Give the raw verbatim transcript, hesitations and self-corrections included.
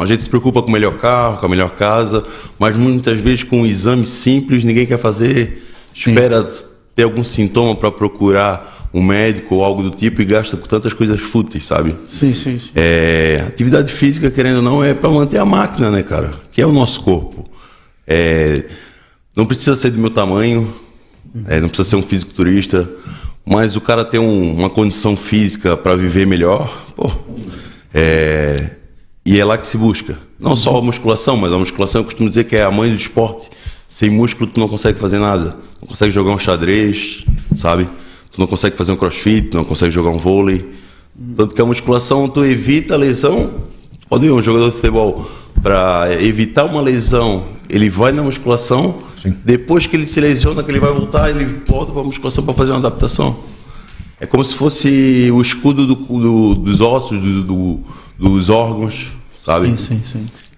A gente se preocupa com o melhor carro, com a melhor casa, mas muitas vezes com um exame simples ninguém quer fazer, espera Sim. ter algum sintoma para procurar um médico ou algo do tipo e gasta com tantas coisas fúteis, sabe? Sim, sim, sim. É, atividade física, querendo ou não, é para manter a máquina, né, cara? Que é o nosso corpo. É, não precisa ser do meu tamanho, uhum. é, não precisa ser um fisiculturista, mas o cara ter um, uma condição física para viver melhor, pô, é, e é lá que se busca. Não só a musculação, mas a musculação eu costumo dizer que é a mãe do esporte. Sem músculo tu não consegue fazer nada. Não consegue jogar um xadrez, sabe? Tu não consegue fazer um crossfit, não consegue jogar um vôlei. Tanto que a musculação tu evita a lesão. Pode ver um jogador de futebol, para evitar uma lesão, ele vai na musculação. Sim. Depois que ele se lesiona, que ele vai voltar, ele volta para a musculação para fazer uma adaptação. É como se fosse o escudo do, do, dos ossos, do, do, dos órgãos, sabe? Sim, sim, sim.